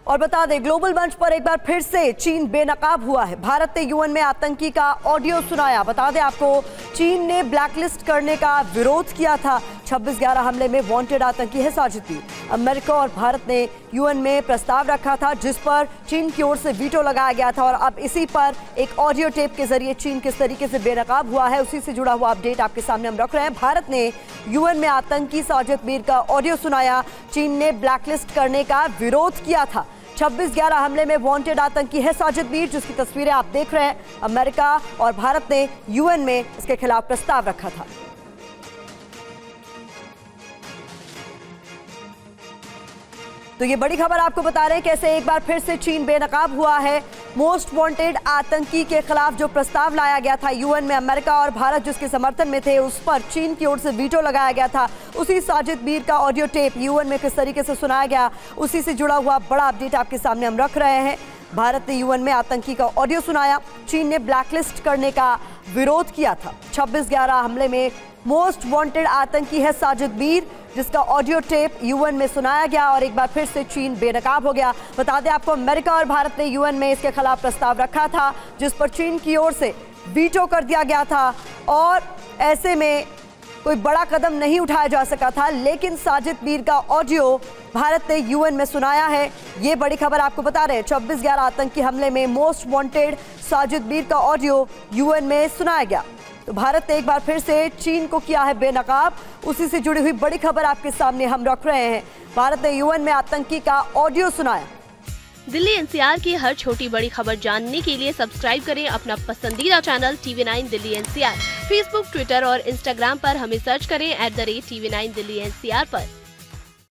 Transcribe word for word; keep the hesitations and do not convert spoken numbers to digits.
और बता दें, ग्लोबल मंच पर एक बार फिर से चीन बेनकाब हुआ है। भारत ने यूएन में आतंकी का ऑडियो सुनाया। बता दें आपको, चीन ने ब्लैकलिस्ट करने का विरोध किया था। छब्बीस ग्यारह हमले में वांटेड आतंकी है साजिद भी। अमेरिका और भारत ने यूएन में प्रस्ताव रखा था, जिस पर चीन की ओर से वीटो लगाया गया था। और अब इसी पर एक ऑडियो टेप के जरिए चीन किस तरीके से बेनकाब हुआ है, उसी से जुड़ा हुआ अपडेट आपके सामने हम रख रहे हैं। भारत ने यूएन में आतंकी साजिद मीर का ऑडियो सुनाया। चीन ने ब्लैकलिस्ट करने का विरोध किया था। छब्बीस ग्यारह हमले में वांटेड आतंकी है साजिद मीर, जिसकी तस्वीरें आप देख रहे हैं। अमेरिका और भारत ने यूएन में इसके खिलाफ प्रस्ताव रखा था। तो ये बड़ी खबर आपको बता रहे हैं कैसे एक बार फिर से चीन बेनकाब हुआ है। मोस्ट वांटेड आतंकी के खिलाफ जो प्रस्ताव लाया गया था यूएन में, अमेरिका और भारत जिसके समर्थन में थे, उस पर चीन की ओर से वीटो लगाया गया था। उसी साजिद मीर का ऑडियो टेप यूएन में किस तरीके से सुनाया गया, उसी से जुड़ा हुआ बड़ा अपडेट आपके सामने हम रख रहे हैं। भारत ने यूएन में आतंकी का ऑडियो सुनाया। चीन ने ब्लैकलिस्ट करने का विरोध किया था। छब्बीस ग्यारह हमले में मोस्ट वांटेड आतंकी है साजिद मीर, जिसका ऑडियो टेप यूएन में सुनाया गया। और एक बार फिर से चीन बेनकाब हो गया। बता दें आपको, अमेरिका और भारत ने यूएन में इसके खिलाफ प्रस्ताव रखा था, जिस पर चीन की ओर से वीटो कर दिया गया था। और ऐसे में कोई बड़ा कदम नहीं उठाया जा सका था, लेकिन साजिद मीर का ऑडियो भारत ने यूएन में सुनाया है। ये बड़ी खबर आपको बता रहे हैं। छब्बीस ग्यारह आतंकी हमले में मोस्ट वांटेड साजिद मीर का ऑडियो यूएन में सुनाया गया। तो भारत ने एक बार फिर से चीन को किया है बेनकाब। उसी से जुड़ी हुई बड़ी खबर आपके सामने हम रख रहे हैं। भारत ने यूएन में आतंकी का ऑडियो सुनाया। दिल्ली एनसीआर की हर छोटी बड़ी खबर जानने के लिए सब्सक्राइब करें अपना पसंदीदा channel TV nine Delhi NCR. Facebook, Twitter और इंस्टाग्राम पर हमें सर्च करें at the rate TV nine Delhi NCR पर।